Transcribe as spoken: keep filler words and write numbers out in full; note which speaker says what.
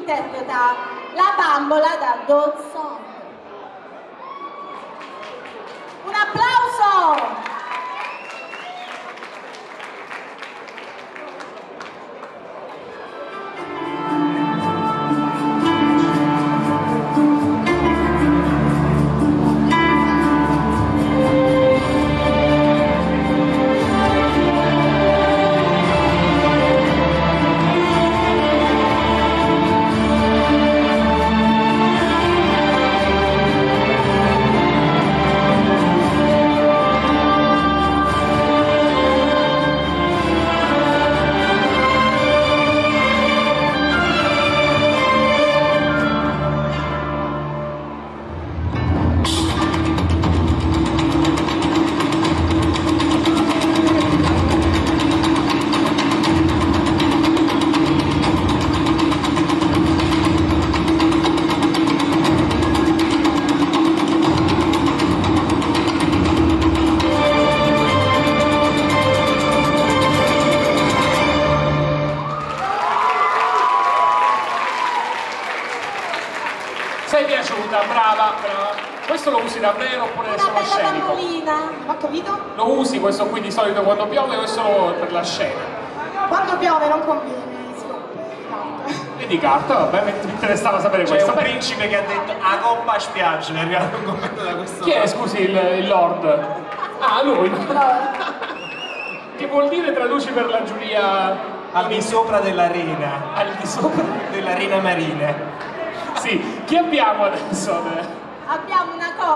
Speaker 1: interpreta La bambola da Don Song. Un applauso!
Speaker 2: Sei piaciuta? Brava, brava. Questo lo usi davvero oppure è solo scenico?
Speaker 1: Bambolina. Ho capito?
Speaker 2: Lo usi questo qui di solito quando piove o è solo per la scena?
Speaker 1: Quando piove non conviene, si rompe.
Speaker 2: E di carta, vabbè, mi interessava sapere
Speaker 3: C'è
Speaker 2: questo.
Speaker 3: un principe che ha detto a coppa spiaggia, mi è arrivato un commento da questo.
Speaker 2: Chi è, scusi, il, il lord? Ah, lui.
Speaker 1: Allora,
Speaker 2: Che vuol dire traduci per la giuria
Speaker 3: Al di sopra dell'arena,
Speaker 2: al di sopra?
Speaker 3: dell'arena marina.
Speaker 2: Sì, chi abbiamo adesso?
Speaker 1: abbiamo una cosa.